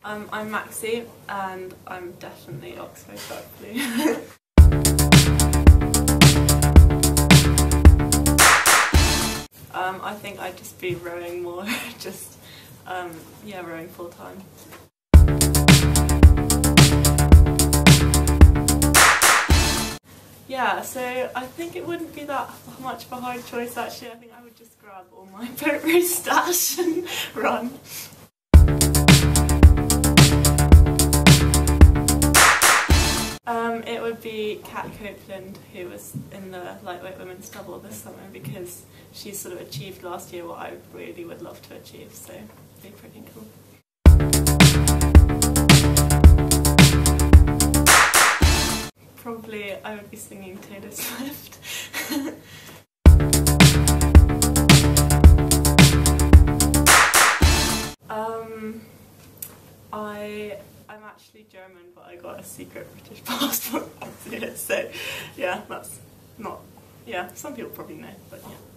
I'm Maxie, and I'm definitely Oxford dark blue. I think I'd just be rowing more, yeah, rowing full time. Yeah, so I think it wouldn't be that much of a hard choice actually. I think I would just grab all my boat race stash and run. It would be Kat Copeland, who was in the lightweight women's double this summer, because she sort of achieved last year what I really would love to achieve, so it'd be pretty cool. Probably I would be singing Taylor Swift. I'm actually German, but I got a secret British passport, so yeah, that's not, yeah, some people probably know, but yeah.